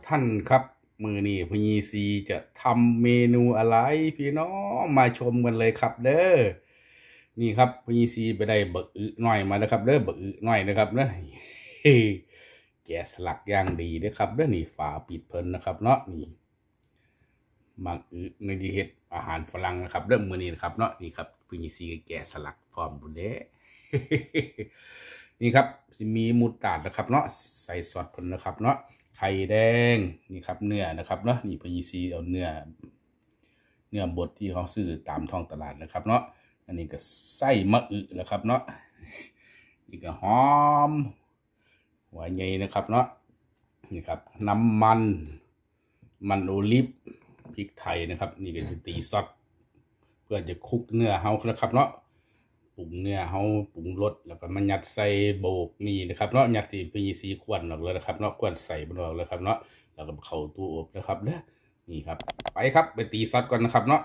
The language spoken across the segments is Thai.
ท่านครับมือนี้พญีซีจะทำเมนูอะไรพี่น้องมาชมกันเลยครับเด้อนี่ครับพญีซีไปได้บักอึหน่อยมาแล้วครับเด้อบักอึหน่อยนะครับเนาะแกะสลักอย่างดีเด้อครับเด้อนี่ฝาปิดเพิ่นนะครับเนาะนี่บักอึในที่เฮ็ดอาหารฝรั่งนะครับเด้อมือนี้นะครับเนาะนี่ครับพญีซีแกะสลักพร้อมบุญเด้ นี่ครับมีมูสตาร์ดนะครับเนาะใส่ซอสเพิ่นนะครับเนาะไข่แดงนี่ครับเนื้อนะครับเนาะนี่พญีซีเอาเนื้อบดที่เขาซื้อตามท้องตลาดนะครับเนาะอันนี้ก็ไส้มะอึแล้วครับเนาะนี่ก็หอมหัวใหญ่นะครับเนาะนี่ครับน้ำมันโอลิฟพริกไทยนะครับนี่ก็จะตีซอสเพื่อจะคลุกเนื้อเฮานะครับเนาะปรุงเนื้อเฮาปรุงรสแล้วก็มายัดใส่โบกนี่นะครับเนาะยัดที่พญีซีขวนออกเลยนะครับเนาะขวนใส่บนออกเลยครับเนาะแล้วก็เข้าตู้อบนะครับเด้อนี่ครับไปครับไปตีซอสก่อนนะครับเนาะ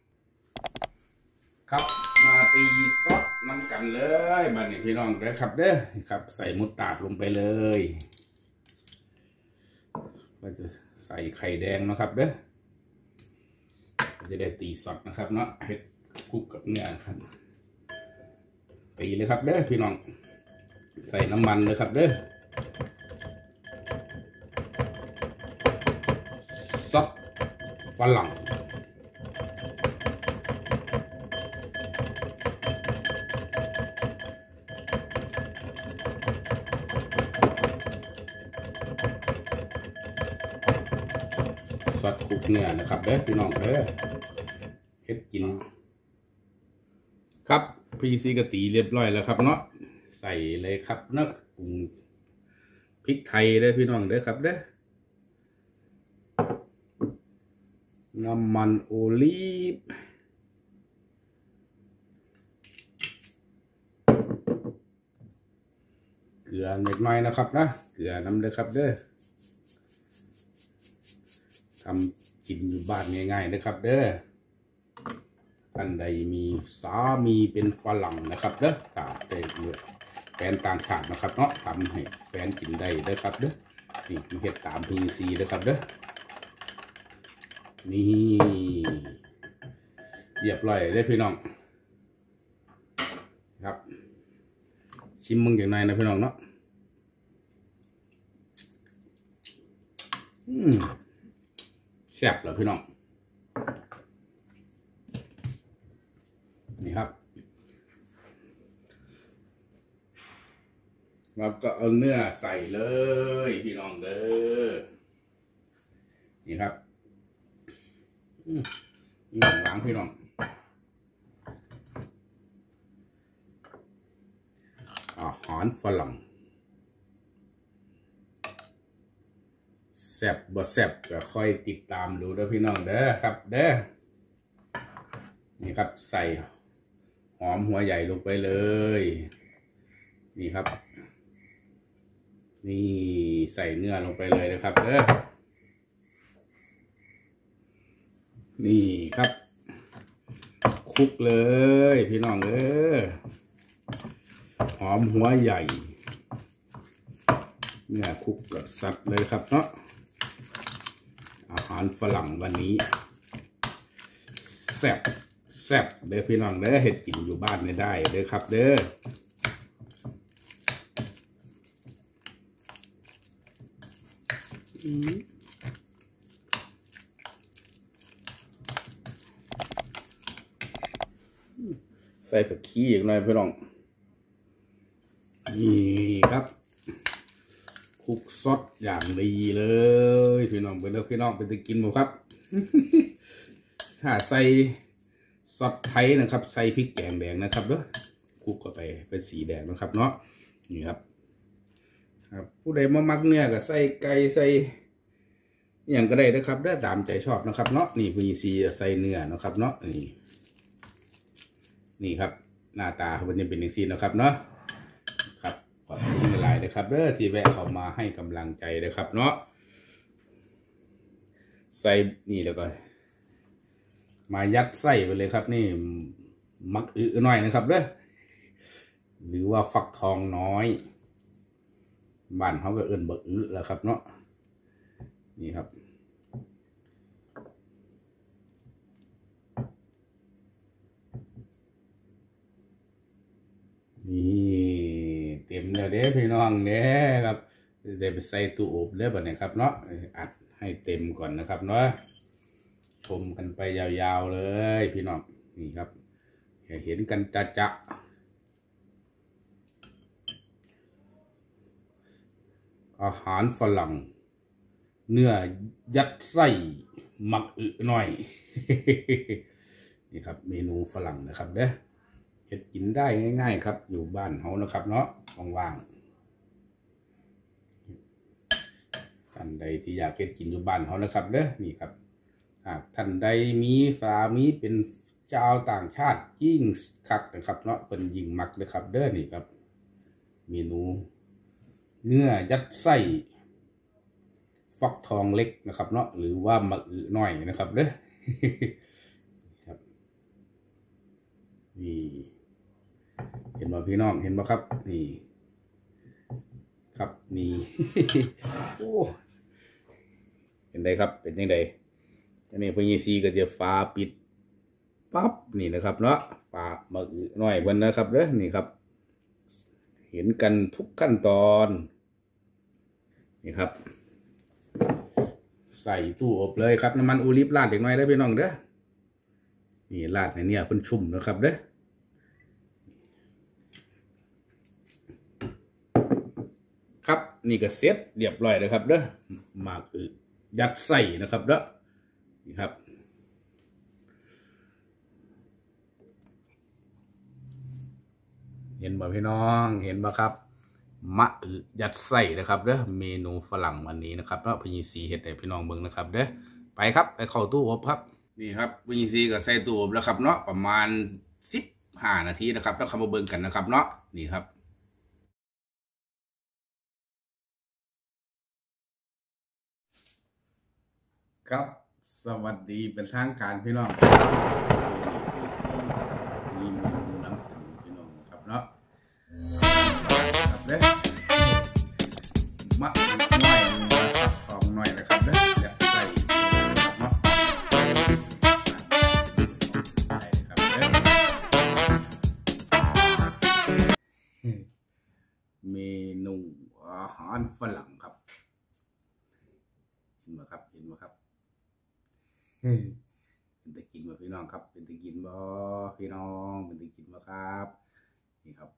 ครับมาตีซอสน้ำกันเลยบัดนี้พี่น้องเด้อครับเด้อครับใส่มุสตาร์ดลงไปเลยก็จะใส่ไข่แดงนะครับเด้อจะได้ตีซอสนะครับเนาะเฮ็ดคลุกกับเนื้อครับตีเลยครับเด้อพี่น้องใส่น้ำมันเลยครับเด้อซอสฝรั่งซอสคลุกเนื้อนะครับเด้อพี่น้องเด้อเฮ็ดกินครับพีซีกะตีเรียบร้อยแล้วครับเนาะใส่เลยครับเนาะปรุงพริกไทยเด้อพี่น้องเด้อครับเด้อน้ำมันโอลีฟเกลือเล็กน้อยนะครับนะเกลือน้ำเด้อครับเด้อทำกินอยู่บ้านง่ายๆนะครับเด้อท่านใดมีสามีเป็นฝรั่งนะครับเด้อกาได้แฟนต่างชาตินะครับเนาะทำให้แฟนกินได้เด้อครับเด้อนี่เฮ็ดตาม PVC เด้อครับเด้อนี่เรียบร้อยเด้อพี่น้องครับชิมมึงอย่างไรนะพี่น้องเนาะแซ่บเหรอพี่น้องนี่ครับเราก็เอาเนื้อใส่เลยพี่น้องเด้อนี่ครับล้างพี่น้องอาหารฝรั่งแซ่บบ่แซ่บก็ค่อยติดตามดูเด้อพี่น้องเด้อครับเด้อนี่ครับใส่หอมหัวใหญ่ลงไปเลยนี่ครับนี่ใส่เนื้อลงไปเลยนะครับเด้อนี่ครับคลุกเลยพี่น้องเด้อหอมหัวใหญ่เนื้อคลุกกับสัตว์เลยครับเนาะอาหารฝรั่งวันนี้แซ่บเด้อพี่น้องเด้อเฮ็ดกินอยู่บ้านไม่ได้เด้อครับเด้อใส่ผักชีอีกหน่อยพี่น้องนี่ครับคลุกซอสอย่างดีเลยพี่น้องไปแล้วพี่น้องไปจะกินหมดครับ ถ้าใส่ซอสไทยนะครับใส่พริกแกงแดงนะครับเด้อคลุกเข้าไปเป็นสีแดงนะครับเนาะนี่ครับผู้ใดมามักเนื้อก็ใส่ไก่ใส่อย่างก็ได้นะครับได้ตามใจชอบนะครับเนาะนี่พีซีใส่เนื้อนะครับเนาะนี่ครับหน้าตามันจะเป็นอย่างนี้นะครับเนาะครับขอบคุณหลายนะครับเด้อที่แวะเข้ามาให้กำลังใจนะครับเนาะใส่นี่แล้วก็มายัดไส้ไปเลยครับนี่มักอึหน่อยนะครับเด้อหรือว่าฟักทองน้อยบ้านเขาก็เอิ้นบักอึแล้วครับเนาะนี่ครับนี่เต็มแล้วเด้พี่น้องเด้ครับได้ไปใส่ตู้อบเด้อบัดนี้ครับเนาะอัดให้เต็มก่อนนะครับเนาะชมกันไปยาวๆเลยพี่น้องนี่ครับเห็นกันจะอาหารฝรั่งเนื้อยัดไส้หมักอึหน่อย นี่ครับเมนูฝรั่งนะครับเด้อเฮ็ดกินได้ง่ายๆครับอยู่บ้านเฮานะครับเนาะว่างๆท่านใดที่อยากเฮ็ดกินอยู่บ้านเฮานะครับเด้อนี่ครับท่านใดมีสามีเป็นชาวต่างชาติยิ่งคักนะครับเนาะเป็นยิ่งมักเลยครับเด้อนี่ครับเมนูเนื้อยัดไส้ฟักทองเล็กนะครับเนาะหรือว่าหมักอึน้อยนะครับเด้อ ครับนี่เห็นบ่พี่น้องเห็นบ่ครับนี่ครับนี่ โอ้เห็นไดครับเป็นยังไงอันนี้พญซีก็จะฟ้าปิดปั๊บนี่นะครับเนาะฟ้าหมักอึน้อยเพิ่นนะครับเด้อนี่ครับเห็นกันทุกขั้นตอนนี่ครับใส่ตู้อบเลยครับน้ำมันโอลิฟราดเล็กน้อยได้พี่น้องเด้อนี่ราดในเนี่ยเพิ่นชุ่มนะครับเด้อครับนี่ก็เสร็จเรียบร้อยเลยครับเด้อหมากอึยัดไส้นะครับเด้อนี่ครับเห็นบ่พี่น้องเห็นบ่ครับมะอึยัดไส้นะครับเด้อเมนูฝรั่งวันนี้นะครับเนาะพญิสีเฮ็ดให้พี่น้องเบิ่งนะครับเด้อไปครับไปเข้าตู้อบครับนี่ครับพญิสีก็ใส่ตู้อบแล้วครับเนาะประมาณ15 นาทีนะครับแล้วเข้ามาเบิ่งกันนะครับเนาะนี่ครับครับสวัสดีเป็นทางการพี่น้องมีเมนูนำเสนอพี่น้องนะครับเนาะครับเด้อมะน้อยนะครับของน้อยนะครับเด้ออยากใส่เนาะใส่ครับเด้อเมนูอาหารฝรั่งครับเห็นไหมครับเห็นไหมครับเป็นตะกินบ่พี่น้องครับเป็นตะกินบ่พี่น้องเป็นตะกินบ่ครับนี่ครับ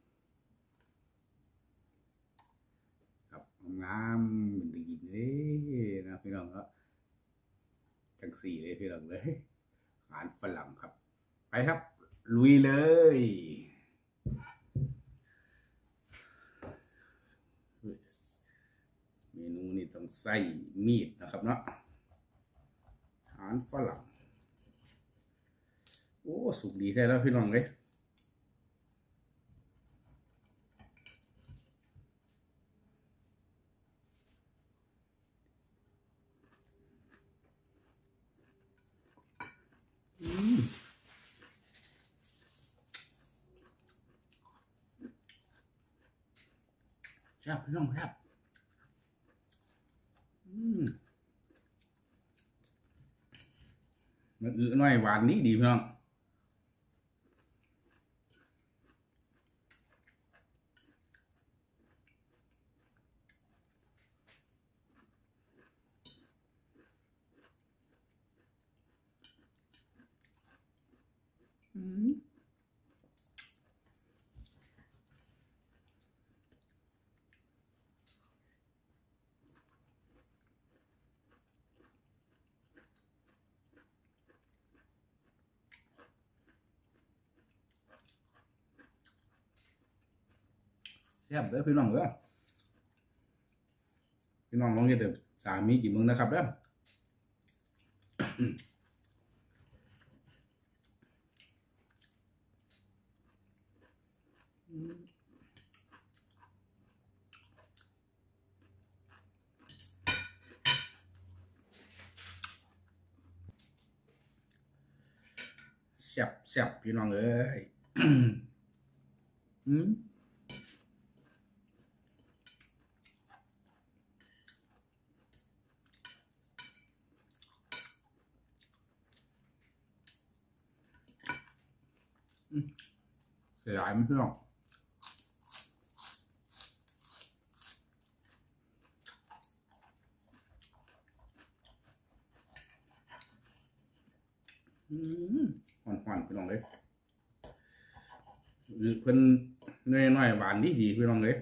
ครับงามเป็นตะกินเลยนะพี่น้องครับจังสี่เลยพี่น้องเลยอาหารฝรั่งครับไปครับลุยเลยเมนูนี้ต้องใส่มีดนะครับเนาะอาหารฝรั่งโอ้สุกดีแท้แล้วพี่น้องเลยแซ่บพี่น้องแซ่บมันอึน้อยหวานนี้ดีพี่น้องแซ่บเด้อพี่น้องเด้อพี่น้องลองเฮ็ดเด้อสามีกินมึงนะครับเด้อแซ่บแซ่บพี่น้องเอ้ยสียดายไม่พี่น้องหวานๆพี่น้องเลยเพิ่นน้อยๆหวานดีพี่น้องเลย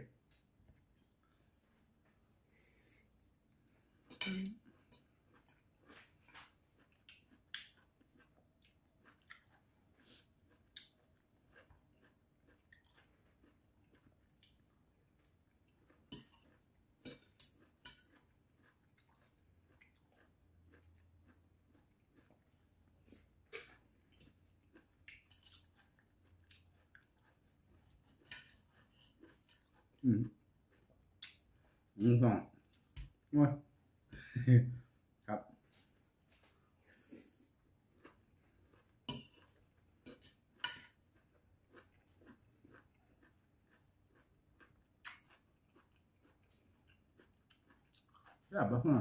ก็ว่าครับแบบว่า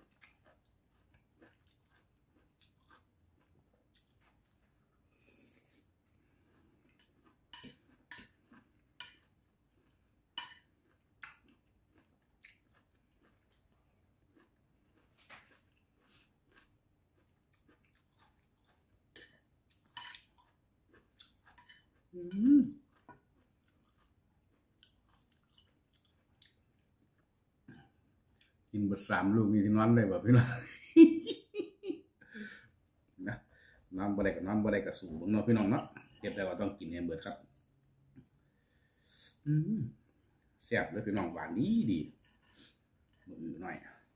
กินเบิด3 ลูกนี่ที่นอนเลยแบบพี่น้องนะน้ำบะไรกับน้ำบะไรกับสูงเนาะพี่น้องเนาะเก็บแต่ว่าต้องกินให้เบิดครับแซ่บเลยพี่น้องหวานดีมือหน่อย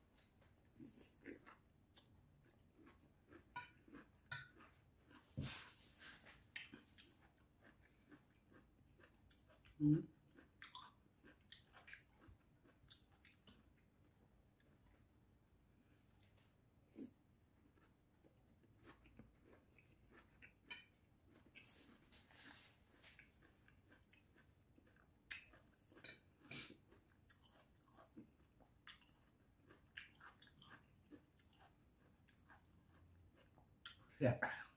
แซ่บ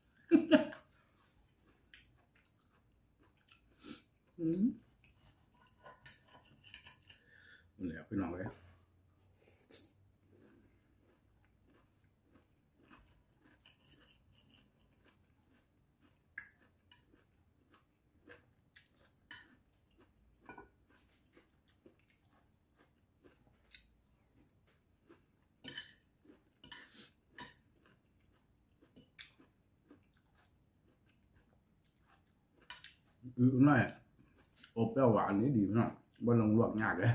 นี่แหละพี่น้องเลยหน่อยอบแล้วหวานนี่ดีพี่น้องบ่ลงลวกยากเลย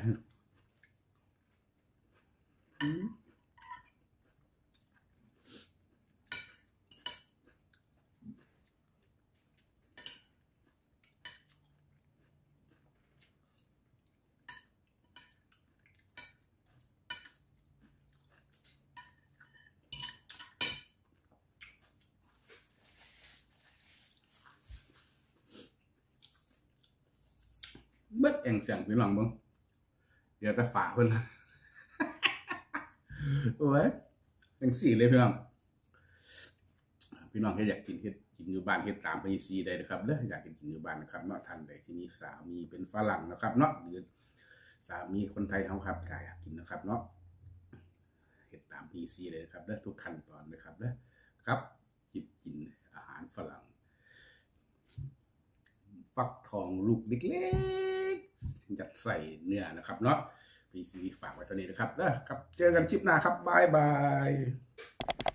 เบิดเองเสียงพี่น้องบ้างเดี๋ยวจะฝาเพิ่นโอ้ยเป็น4เลยพี่น้องพี่น้องที่อยากกินอยู่บ้านเฮ็ดตามพีซีได้นะครับเด้ออยากกินอยู่บ้านนะครับเนาะท่านใดที่มีสามีเป็นฝรั่งนะครับเนาะหรือสามีคนไทยเขาครับอยากกินนะครับเนาะเฮ็ดตามพีซีเลยนะครับเด้อทุกขั้นตอนเลยครับเด้อครับจิบกินอาหารฝรั่งฟักทองลูกเล็กๆยัดใส่เนื้อนะครับเนาะพีซีฝากไว้เท่านี้นะครับเด้อครับเจอกันคลิปหน้าครับบ๊ายบาย